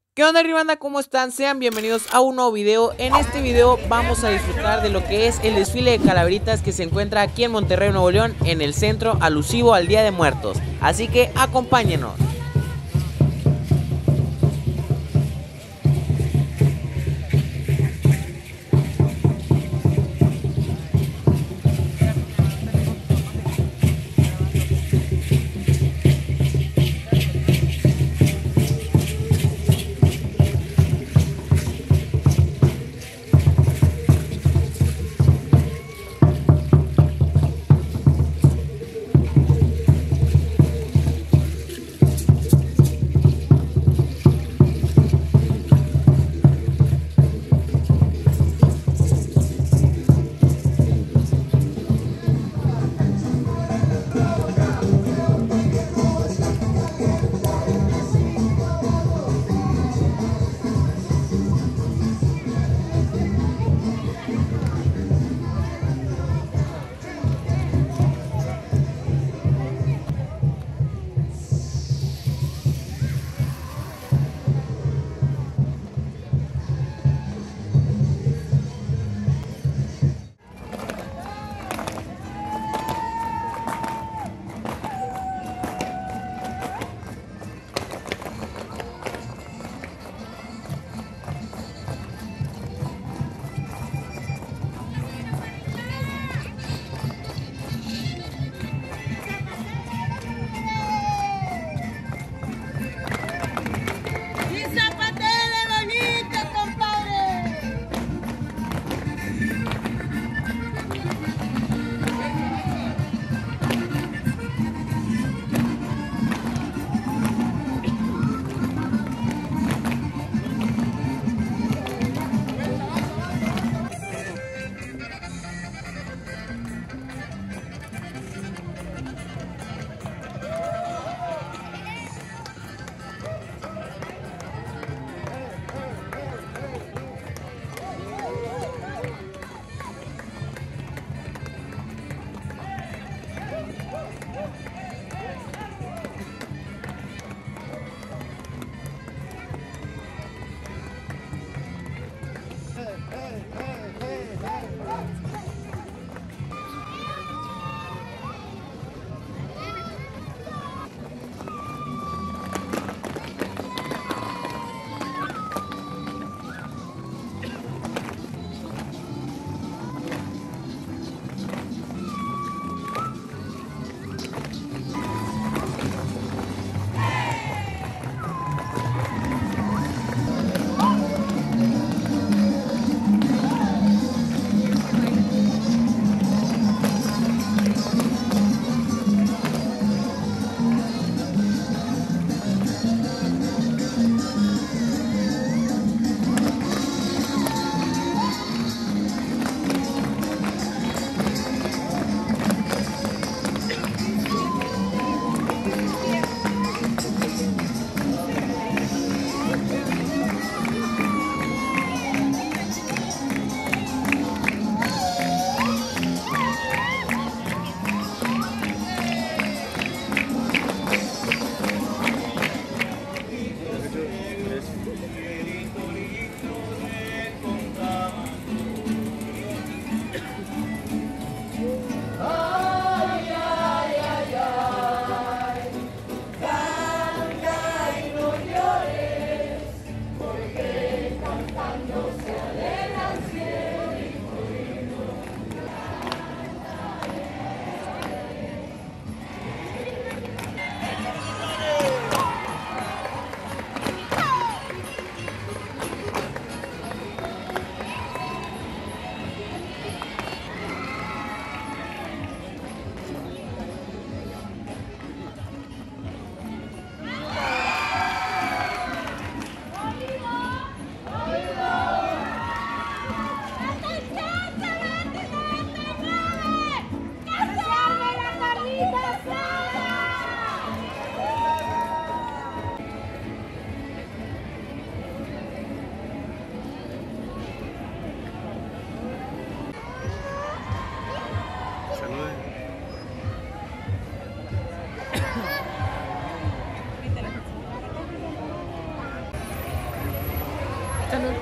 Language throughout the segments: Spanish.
¿Qué onda, Ribanda? ¿Cómo están? Sean bienvenidos a un nuevo video. En este video vamos a disfrutar de lo que es el desfile de calaveritas que se encuentra aquí en Monterrey, Nuevo León, en el centro alusivo al Día de Muertos. Así que acompáñenos. esta no.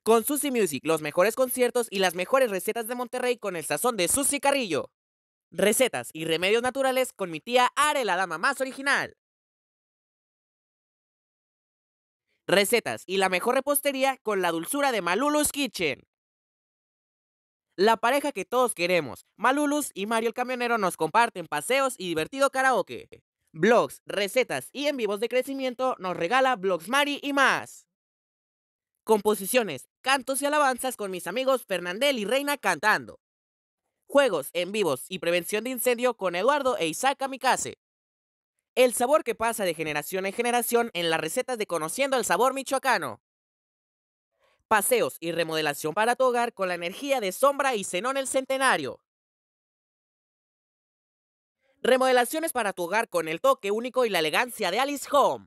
Con Susi Music, los mejores conciertos y las mejores recetas de Monterrey con el sazón de Susi Carrillo. Recetas y remedios naturales con mi tía Are, la dama más original. Recetas y la mejor repostería con la dulzura de Malulus Kitchen. La pareja que todos queremos, Malulus y Mario el Camionero, nos comparten paseos y divertido karaoke. Vlogs, recetas y en vivos de crecimiento nos regala Vlogs Mari y más. Composiciones, cantos y alabanzas con mis amigos Fernandel y Reina cantando. Juegos en vivos y prevención de incendio con Eduardo e Isaac Kamikaze. El sabor que pasa de generación en generación en las recetas de Conociendo el Sabor Michoacano. Paseos y remodelación para tu hogar con la energía de Sombra y Zenón el Centenario. Remodelaciones para tu hogar con el toque único y la elegancia de Alice Home.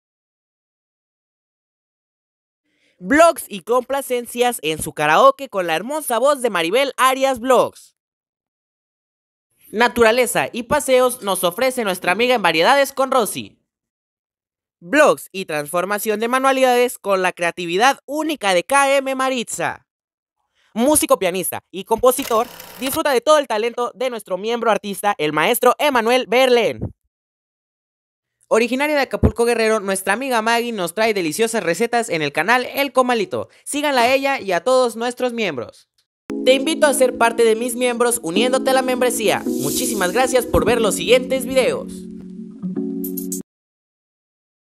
Vlogs y complacencias en su karaoke con la hermosa voz de Maribel Arias Vlogs. Naturaleza y paseos nos ofrece nuestra amiga en variedades con Rosy. Vlogs y transformación de manualidades con la creatividad única de KM Maritza. Músico, pianista y compositor, disfruta de todo el talento de nuestro miembro artista, el maestro Emanuel Berlén. Originaria de Acapulco, Guerrero, nuestra amiga Maggie nos trae deliciosas recetas en el canal El Comalito. Síganla a ella y a todos nuestros miembros. Te invito a ser parte de mis miembros uniéndote a la membresía. Muchísimas gracias por ver los siguientes videos.